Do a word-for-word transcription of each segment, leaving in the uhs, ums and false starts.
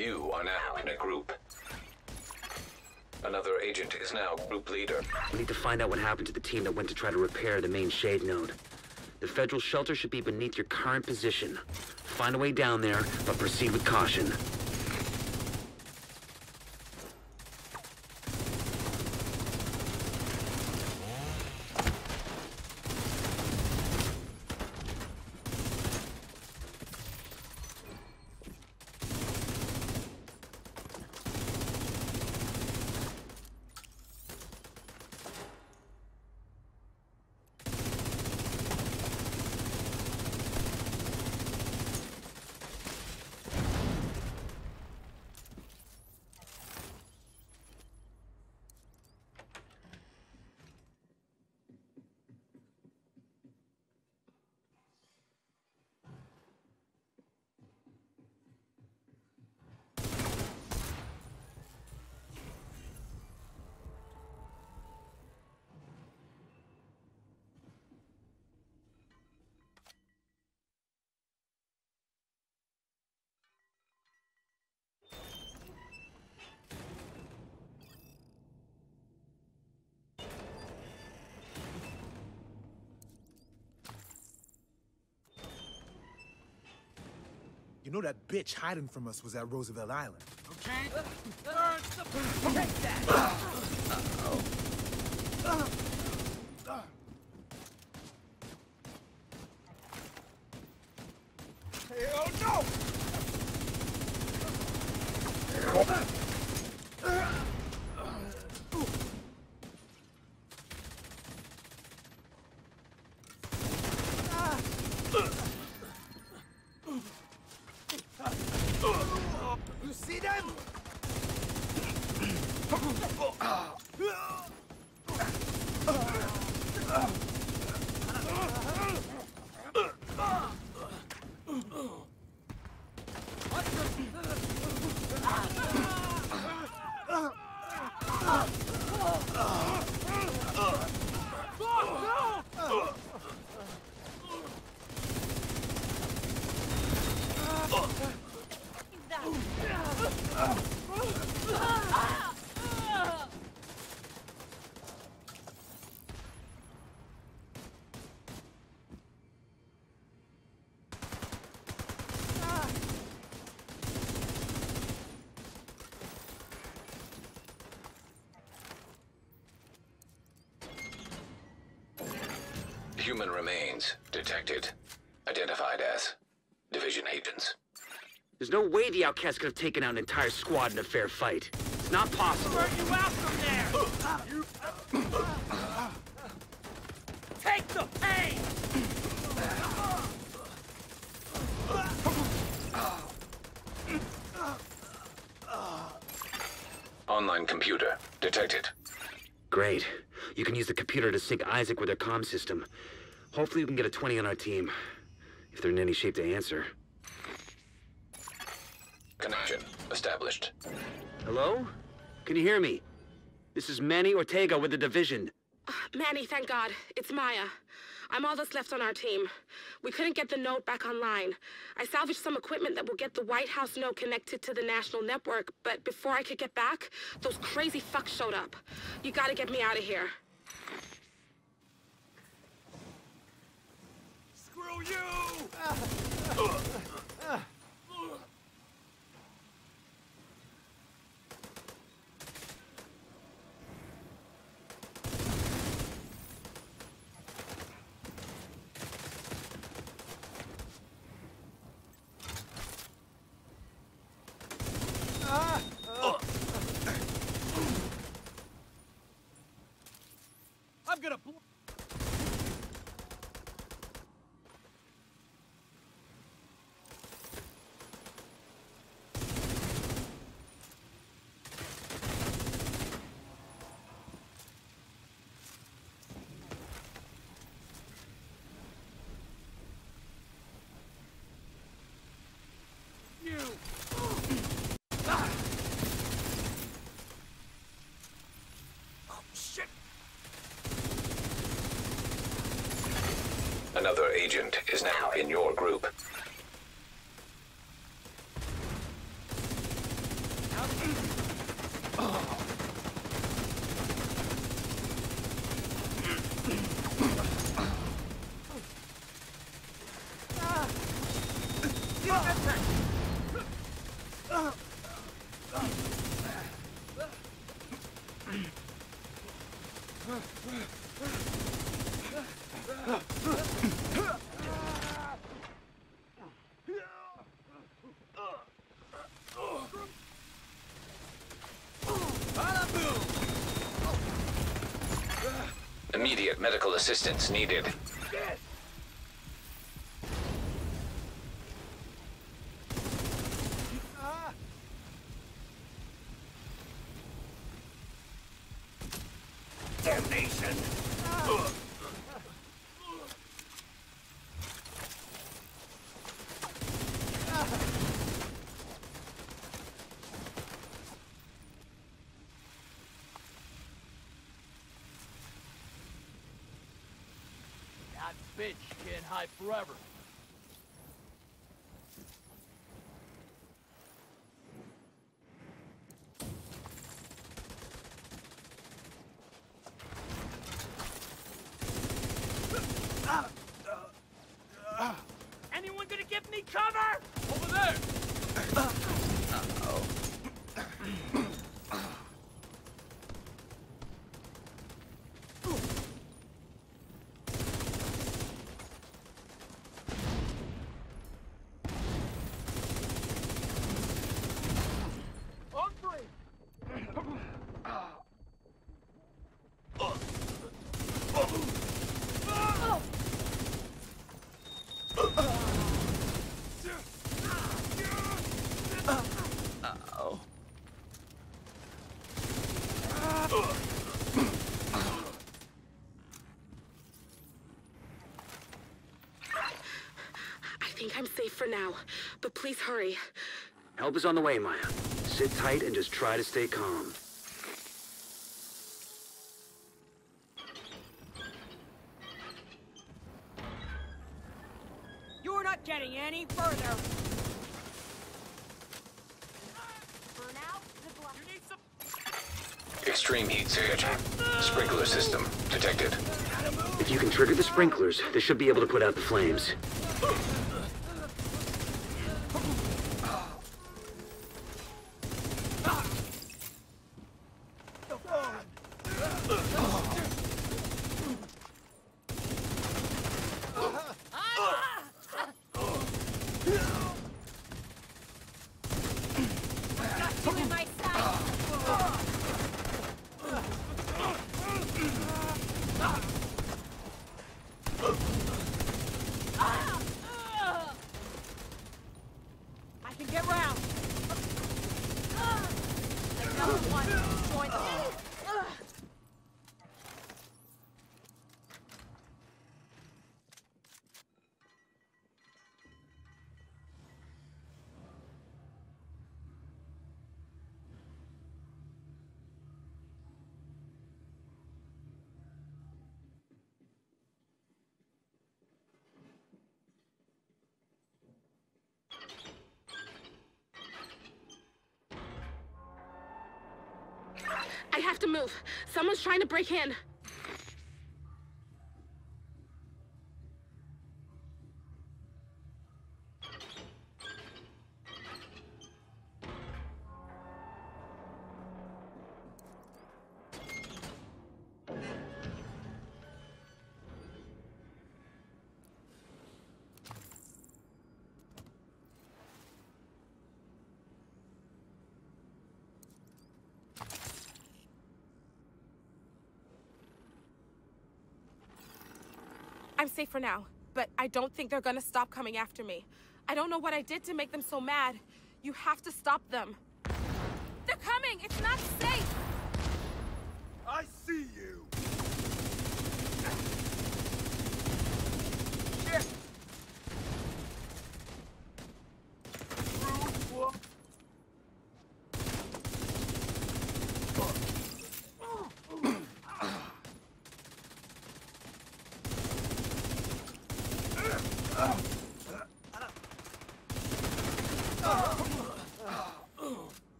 You are now in a group. Another agent is now group leader. We need to find out what happened to the team that went to try to repair the main shade node. The federal shelter should be beneath your current position. Find a way down there, but proceed with caution. You know that bitch hiding from us was at Roosevelt Island. Okay? Take that! Uh-oh. Hell no! You see them? Human remains detected. Identified as Division agents. There's no way the outcasts could have taken out an entire squad in a fair fight. It's not possible. Burn you out from there! You... Take the pain! Online computer detected. Great. You can use the computer to sync Isaac with their comm system. Hopefully we can get a twenty on our team. If they're in any shape to answer. Connection established. Hello? Can you hear me? This is Manny Ortega with the Division. Uh, Manny, thank God. It's Maya. I'm all that's left on our team. We couldn't get the node back online. I salvaged some equipment that will get the White House node connected to the national network, but before I could get back, those crazy fucks showed up. You gotta get me out of here. Screw you! Uh, uh, uh. I'm gonna blow. You. Ah. Oh shit. Another agent is now in your group. Immediate medical assistance needed. Damnation! That bitch can't hide forever. Anyone gonna give me cover? Over there! Uh-oh. I think I'm safe for now, but please hurry. Help is on the way, Maya. Sit tight and just try to stay calm. You're not getting any further. For now, you need some... Extreme heat surge. Sprinkler system detected. If you can trigger the sprinklers, they should be able to put out the flames. I can get round. Another one. Join me. I have to move. Someone's trying to break in. I'm safe for now, but I don't think they're gonna stop coming after me. I don't know what I did to make them so mad. You have to stop them. They're coming! It's not safe! I see you! Shit!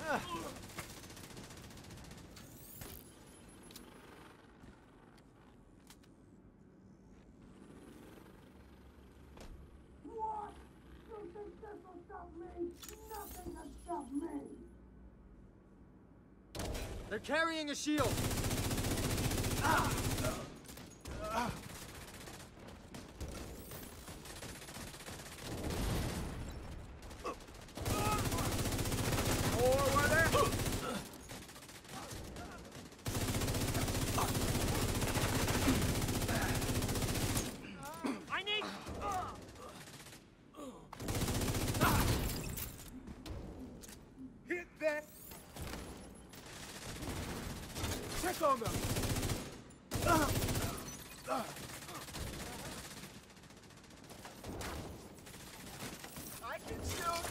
What? You think this will stop me? Nothing can stop me! They're carrying a shield! I need... Hit that! Check on them! I can still...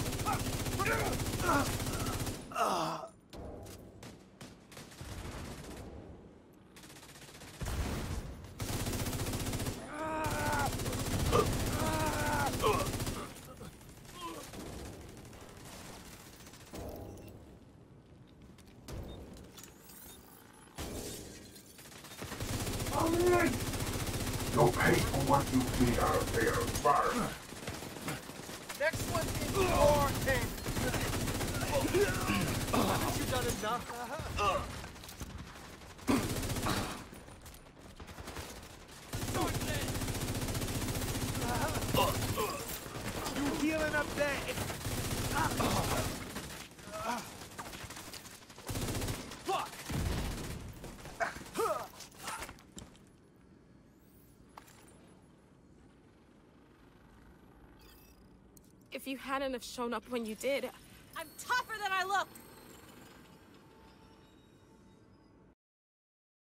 You'll pay for what you did out there, fire. Next one's in your tank! Haven't you done enough? You healing up there? Fuck! If you hadn't have shown up when you did, I'm tougher than I look!